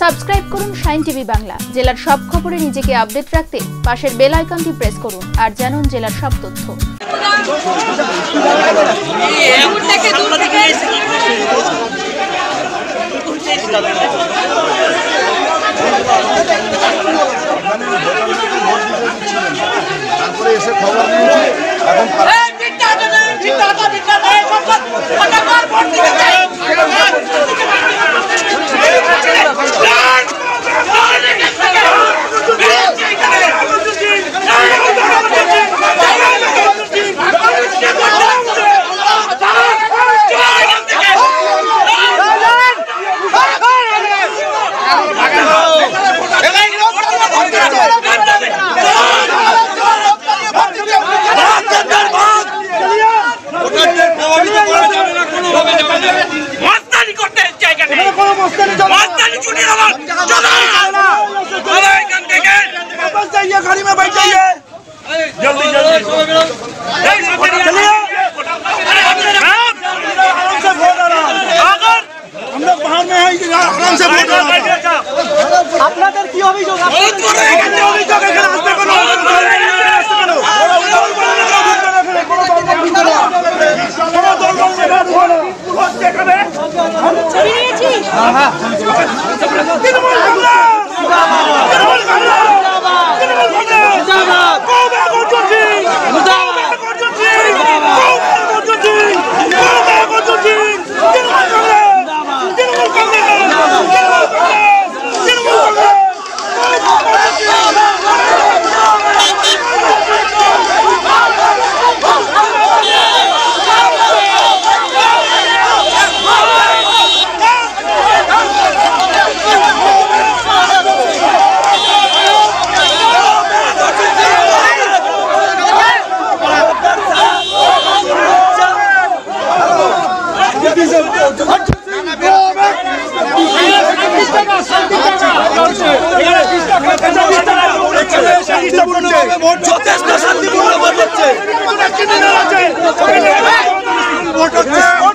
Subscribe করুন shine TV Bangla. জেলার সব খবরে নিজেকে আপডেট রাখতে পাশের বেল আইকনটি প্রেস করুন আর জানুন জেলার সব তথ্য। তারপরে এসে খবর নিয়েছি এখন गाड़ी में बैठ जाइए जल्दी जल्दी आराम से वोट डाला हम लोग बाहर में हैं आराम से वोट डाला আপনাদের কি অভিযোগ যথেষ্ট শান্তিপূর্ণ ভোট হচ্ছে